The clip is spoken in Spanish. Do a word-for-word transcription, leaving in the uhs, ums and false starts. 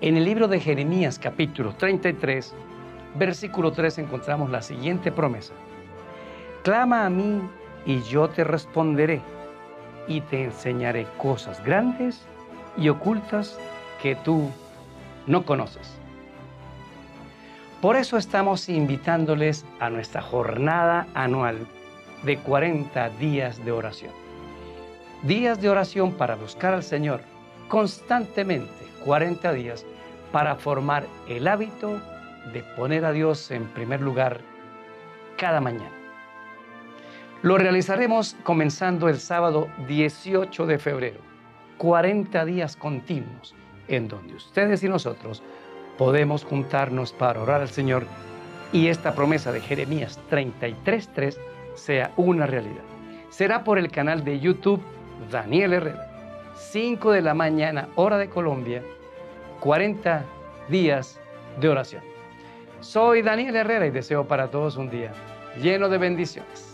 En el libro de Jeremías, capítulo treinta y tres, versículo tres, encontramos la siguiente promesa. Clama a mí y yo te responderé y te enseñaré cosas grandes y ocultas que tú no conoces. Por eso estamos invitándoles a nuestra jornada anual de cuarenta días de oración. Días de oración para buscar al Señor constantemente, cuarenta días, para formar el hábito de poner a Dios en primer lugar cada mañana. Lo realizaremos comenzando el sábado dieciocho de febrero, cuarenta días continuos, en donde ustedes y nosotros podemos juntarnos para orar al Señor y esta promesa de Jeremías treinta y tres, tres sea una realidad. Será por el canal de YouTube Daniel Herrera, cinco de la mañana, hora de Colombia, cuarenta días de oración. Soy Daniel Herrera y deseo para todos un día lleno de bendiciones.